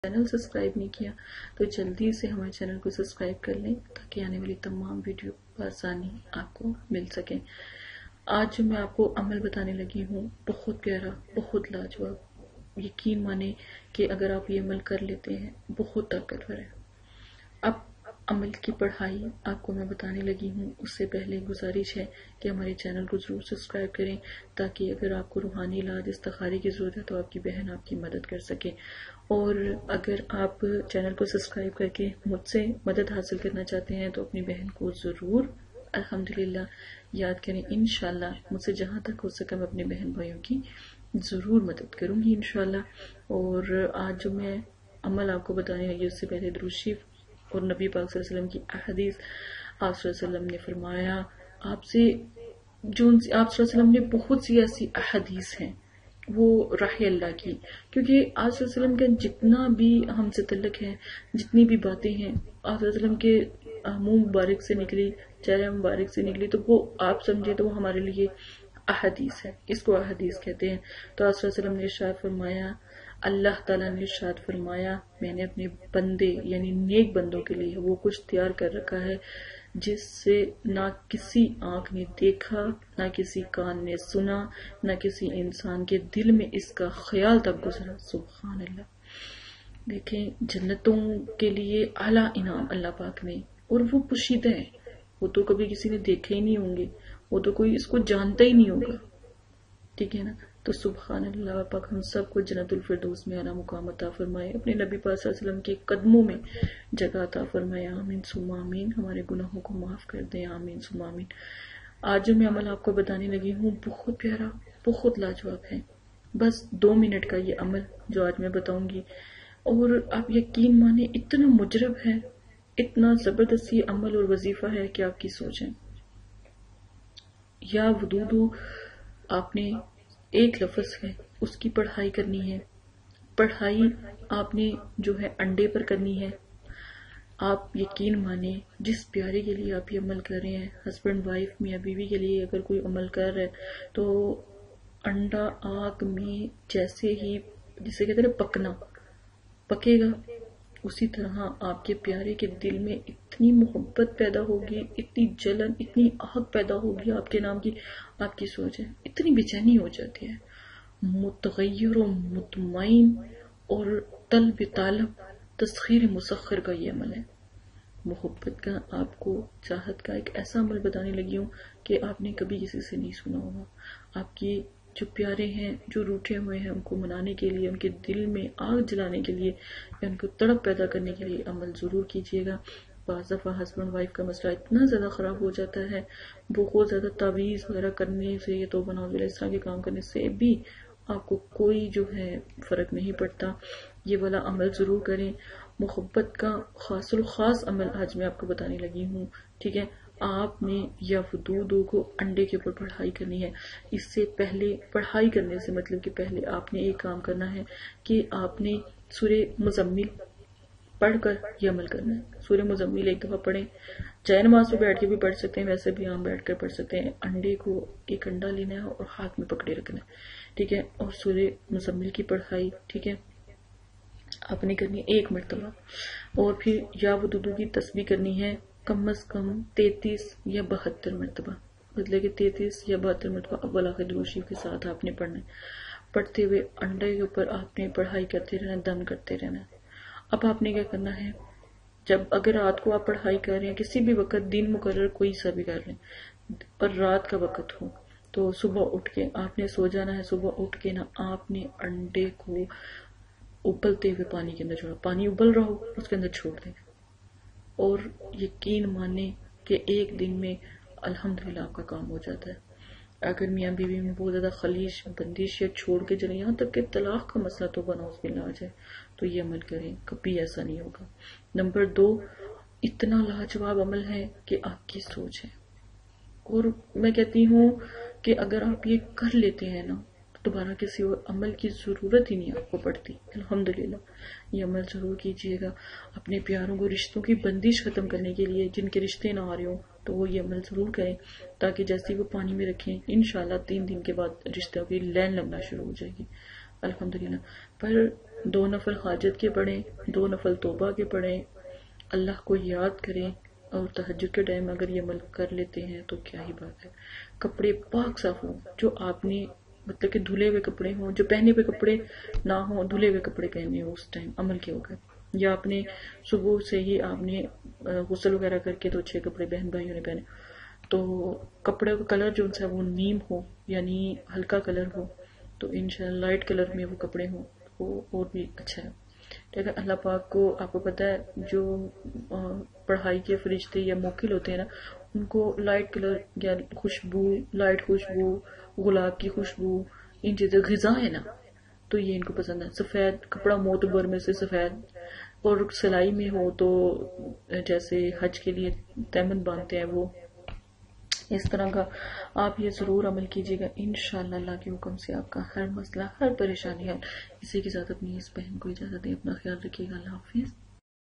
Channel subscribe نہیں کیا تو جلدی سے ہمارے چینل کو سبسکرائب کر لیں تاکہ آنے والی تمام ویڈیو بآسانی آپ کو مل سکیں۔ آج جو میں آپ کو عمل بتانے لگی ہوں بہت پیارا، بہت لاجواب، یقین مانیں کہ اگر آپ یہ عمل کر لیتے ہیں بہت طاقتور ہے۔ اب عمل کی پڑھائی آپ کو میں بتانے لگی ہوں، اس سے پہلے گزارش ہے کہ ہمارے چینل کو ضرور سبسکرائب کریں تاکہ اگر آپ کو روحانی علاج استخارے کی ضرورت ہے تو آپ کی بہن آپ کی مدد کر سکے۔ اور اگر آپ چینل کو سبسکرائب کر کے مجھ سے مدد حاصل کرنا چاہتے ہیں تو اپنی بہن کو ضرور الحمدللہ یاد کریں۔ انشاءاللہ مجھ سے جہاں تک ہو سکا میں اپنے بہن بھائیوں کی ضرور مدد کروں گی انشاءاللہ۔ اور آج جو میں عمل آپ کو بتانے لگی اس سے پہلے درود شریف اور نبی پاک صلی اللہ علیہ وسلم کی احادیث۔ آپ صلی اللہ علیہ وسلم نے فرمایا، آپ صلی اللہ علیہ وسلم نے بہت سی ایسی احادیث ہیں وہ راہ اللہ کی، کیونکہ آپ صلی اللہ علیہ وسلم کا جتنا بھی ہم سے تعلق ہے، جتنی بھی باتیں ہیں آپ صلی اللہ علیہ وسلم کے منہ مبارک سے نکلی، چہرے مبارک سے نکلی، تو وہ آپ سمجھے تو وہ ہمارے لیے احادیث ہے، اس کو احادیث کہتے ہیں۔ تو آپ صلی اللہ علیہ وسلم نے ارشاد فرمایا، اللہ تعالیٰ نے ارشاد فرمایا، میں نے اپنے بندے یعنی نیک بندوں کے لیے وہ کچھ تیار کر رکھا ہے جس سے نہ کسی آنکھ نے دیکھا، نہ کسی کان نے سنا، نہ کسی انسان کے دل میں اس کا خیال تک گزرا۔ سبحان اللہ۔ دیکھیں جنتوں کے لیے اعلیٰ انعام اللہ پاک نے، اور وہ پوشیدہ ہیں، وہ تو کبھی کسی نے دیکھے ہی نہیں ہوں گے، وہ تو کوئی اس کو جانتا ہی نہیں ہوگا، ٹھیک ہے نا۔ تو سبحان اللہ پاک ہم سب کو جنت الفردوس میں اعلیٰ مقام عطا فرمائے، اپنے نبی پاک صلی اللہ علیہ وسلم کے قدموں میں جگہ عطا فرمائے، آمین ثم آمین۔ ہمارے گناہوں کو معاف کر دیں، آمین ثم آمین۔ آج جو میں عمل آپ کو بتانے لگی ہوں بہت پیارا، بہت لاجواب ہے، بس 2 منٹ کا یہ عمل جو آج میں بتاؤں گی، اور آپ یقین مانیں اتنا مجرب ہے، اتنا زبردست یہ عمل اور وظیفہ ہے کہ آپ کی سوچیں۔ یا ودودو آپ نے ایک لفظ ہے اس کی پڑھائی کرنی ہے، پڑھائی آپ نے جو ہے انڈے پر کرنی ہے۔ آپ یقین مانیں جس پیارے کے لیے آپ یہ عمل کر رہے ہیں، ہسبینڈ وائف میاں بیوی کے لیے اگر کوئی عمل کر رہا ہے تو انڈا آگ میں جیسے ہی جسے کہتے ہیں پکنا پکے گا، اسی طرح آپ کے پیارے کے دل میں اتنی محبت پیدا ہوگی، اتنی جلن، اتنی آگ پیدا ہوگی آپ کے نام کی، آپ کی سوچ ہے اتنی بے چینی ہو جاتی ہے، متغیر و مطمئن اور طلب طالب تسخیر مسخر کا یہ عمل ہے۔ محبت کا، آپ کو چاہت کا ایک ایسا عمل بتانے لگی ہوں کہ آپ نے کبھی کسی سے نہیں سنا ہوگا۔ آپ کی جو پیارے ہیں، جو روٹھے ہوئے ہیں، ان کو منانے کے لیے، ان کے دل میں آگ جلانے کے لیے یا ان کو تڑپ پیدا کرنے کے لیے عمل ضرور کیجیے گا۔ بعض دفعہ ہسبینڈ وائف کا مسئلہ اتنا زیادہ خراب ہو جاتا ہے، بہت زیادہ تعویذ وغیرہ کرنے سے، یہ توبہ نعوذ باللہ اس طرح کے کام کرنے سے بھی آپ کو کوئی جو ہے فرق نہیں پڑتا۔ یہ والا عمل ضرور کریں۔ محبت کا خاص الخاص عمل آج میں آپ کو بتانے لگی ہوں، ٹھیک ہے۔ آپ نے یا ودودو کو انڈے کے اوپر پڑھائی کرنی ہے۔ اس سے پہلے پڑھائی کرنے سے مطلب کہ پہلے آپ نے ایک کام کرنا ہے کہ آپ نے سورہ مزمل پڑھ کر یہ عمل کرنا ہے۔ سورہ مزمل ایک دفعہ پڑھیں، چاہے نماز پہ بیٹھ کے بھی پڑھ سکتے ہیں، ویسے بھی عام بیٹھ کر پڑھ سکتے ہیں۔ انڈے کو ایک انڈا لینا ہے اور ہاتھ میں پکڑے رکھنا ہے، ٹھیک ہے، اور سورہ مزمل کی پڑھائی، ٹھیک ہے، آپ نے کرنی ہے 1 مرتبہ، اور پھر یا ودودو کی تسبیح کرنی ہے کم از کم 33 یا 72 مرتبہ، مطلب کہ 33 یا 72 مرتبہ اول آخر درود شریف کے ساتھ آپ نے پڑھنا ہے۔ پڑھتے ہوئے انڈے کے اوپر آپ نے پڑھائی کرتے رہنا، دم کرتے رہنا ہے۔ اب آپ نے کیا کرنا ہے، جب اگر رات کو آپ پڑھائی کر رہے ہیں، کسی بھی وقت دن مقرر کوئی سا بھی کر لیں، پر رات کا وقت ہو تو صبح اٹھ کے آپ نے سو جانا ہے۔ صبح اٹھ کے نا آپ نے انڈے کو ابلتے ہوئے پانی کے اندر چھوڑا، پانی ابل رہا ہو اس کے اندر چھوڑ دیں، اور یقین مانیں کہ 1 دن میں الحمدللہ آپ کا کام ہو جاتا ہے۔ اگر میاں بیوی میں بہت زیادہ خلیش بندش یا چھوڑ کے چلیں، یہاں تک کہ طلاق کا مسئلہ تو بناؤ باللہ آ جائے، تو یہ عمل کریں، کبھی ایسا نہیں ہوگا۔ نمبر 2، اتنا لاجواب عمل ہے کہ آپ کی سوچ ہے، اور میں کہتی ہوں کہ اگر آپ یہ کر لیتے ہیں نا دوبارہ کسی اور عمل کی ضرورت ہی نہیں آپ کو پڑتی۔ الحمدللہ یہ عمل ضرور کیجیے گا اپنے پیاروں کو، رشتوں کی بندش ختم کرنے کے لیے، جن کے رشتے نہ آ رہے ہوں تو وہ یہ عمل ضرور کریں، تاکہ جیسے وہ پانی میں رکھیں انشاءاللہ 3 دن کے بعد رشتوں کی لین لگنا شروع ہو جائے گی الحمدللہ۔ پر 2 نفل حاجت کے پڑھیں، 2 نفل توبہ کے پڑھیں، اللہ کو یاد کریں، اور تہجد کے ٹائم اگر یہ عمل کر لیتے ہیں تو کیا ہی بات ہے۔ کپڑے پاک صاف ہوں، جو آپ نے مطلب کہ دھلے ہوئے کپڑے ہوں، جو پہنے ہوئے کپڑے نہ ہوں، دھلے ہوئے کپڑے پہنے ہوں اس ٹائم عمل کے وقت، یا آپ نے صبح سے ہی آپ نے غسل وغیرہ کر کے تو اچھے کپڑے بہن بھائیوں نے پہنے، تو کپڑے کا کلر جو ان سے وہ نیم ہو یعنی ہلکا کلر ہو، تو انشاءاللہ لائٹ کلر میں وہ کپڑے ہوں، وہ اور بھی اچھا ہے۔ ٹھیک ہے، اللہ پاک کو آپ کو پتہ ہے جو پڑھائی کے فرشتے یا موکل ہوتے ہیں نا، ان کو لائٹ کلر یا خوشبو، لائٹ خوشبو، گلاب کی خوشبو، ان چیزیں غذا ہے نا، تو یہ ان کو پسند ہے۔ سفید کپڑا معتبر میں سے سفید، اور سلائی میں ہو تو جیسے حج کے لیے تیمن باندھتے ہیں وہ اس طرح کا آپ یہ ضرور عمل کیجیے گا، انشاءاللہ اللہ کے حکم سے آپ کا ہر مسئلہ، ہر پریشانی حل۔ اسی کے ساتھ اپنی اس بہن کو اجازت دیں، اپنا خیال رکھیے گا، اللہ حافظ۔